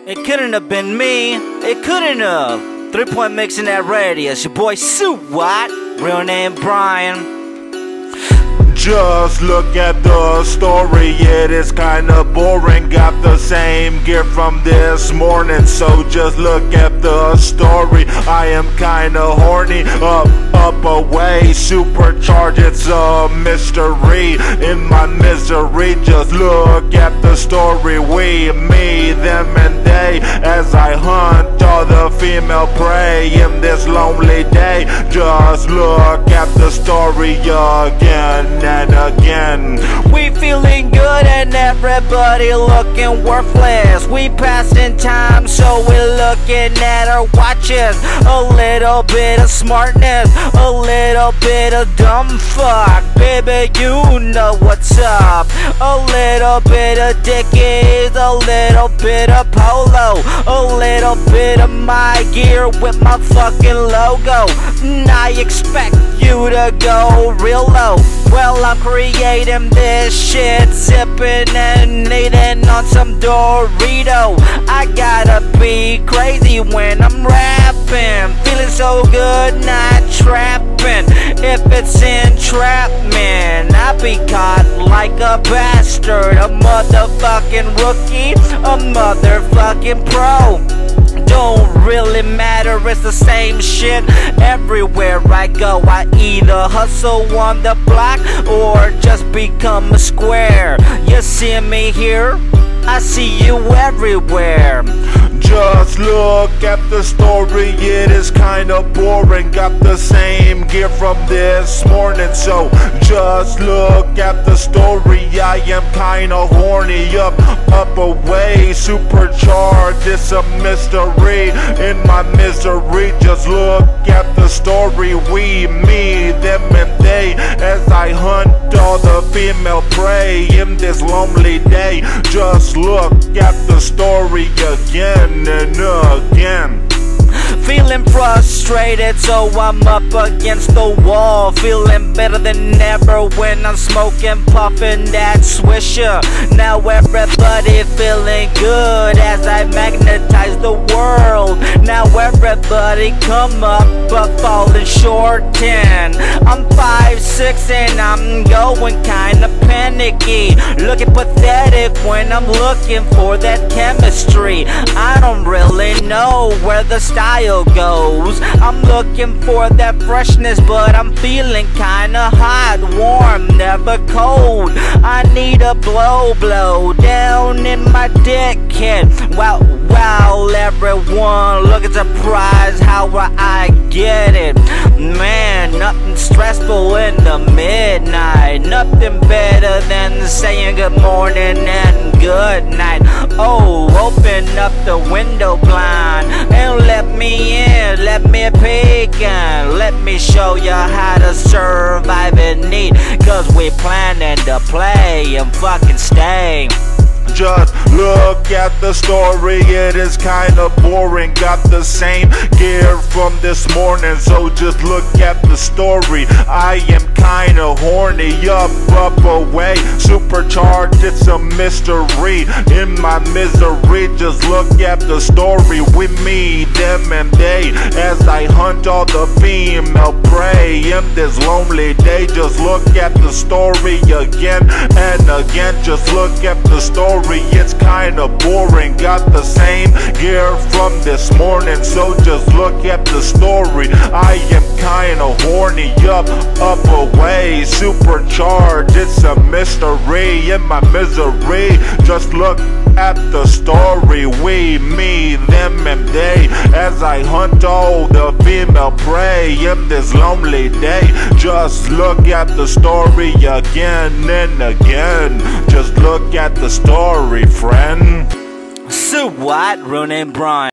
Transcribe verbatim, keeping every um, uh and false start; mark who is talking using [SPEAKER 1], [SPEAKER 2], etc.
[SPEAKER 1] It couldn't have been me. It couldn't have. Three point mixing that radius. Your boy Swat. Real name Brian.
[SPEAKER 2] Just look at the story, it is kinda boring. Got the same gear from this morning, so just look at the story. I am kinda horny, up, up, away, supercharged, it's a mystery. In my misery, just look at the story. We, me, them and they, as I hunt all the female prey in this lonely day. Just look at the story again and again.
[SPEAKER 1] We feeling good and everybody looking worthless. We passing time, so we're looking at our watches. A little bit of smartness, a little bit of dumb fuck. Baby, you know what's up. A little bit of Dickies, a little bit of Polo, a little bit of my gear with my fucking logo. And I expect you to go real low. Well, I'm creating this shit, sipping and eating on some Dorito. I gotta be crazy when I'm rapping, feeling so good, not trapping. If it's entrapment, I be caught like a bastard, a motherfucking rookie, a motherfucking pro. Don't really matter, it's the same shit everywhere I go. I either hustle on the block or just become a square. You see me here, I see you everywhere.
[SPEAKER 2] Just look at the story, it is kinda boring. Got the same gear from this morning, so just look at the story. I am kinda horny, up, up, away, supercharged, it's a mystery. In my misery, just look at the story. We, me, them and they, as I hunt all the female prey in this lonely day. Just look at the story again and again.
[SPEAKER 1] Feeling frustrated, so I'm up against the wall. Feeling better than ever when I'm smoking, puffing that swisher. Now everybody feeling good as I magnetize the world. Now everybody come up but falling short ten. I'm five six and I'm going kinda panicky, looking pathetic when I'm looking for that chemistry. I don't really know where the style goes. I'm looking for that freshness, but I'm feeling kinda hot, warm, never cold. I need a blow, blow down in my dickhead. Wow, wow, everyone looking surprised how I get it. Man, nothing stressful in the midnight. Nothing better than saying good morning and good night. Oh, open up the window blind and let me in, let me peek and let me show you how to survive in need. Cause we planning to play and fucking stay.
[SPEAKER 2] Just look at the story, it is kinda boring. Got the same gear from this morning, so just look at the story. I am kinda horny, up, up, away, supercharged, it's a mystery. In my misery, just look at the story. With me, them and they, as I hunt all the female prey in this lonely day. Just look at the story again and again. Just look at the story, it's kinda boring. Got the same gear from this morning, so just look at the story. I am kinda horny, up, up, away, supercharged, it's a mystery. In my misery, just look at the story. We, me, them and they, as I hunt all the female prey in this lonely day. Just look at the story again and again. Just look at the story, friend.
[SPEAKER 1] Swat, real name Brian.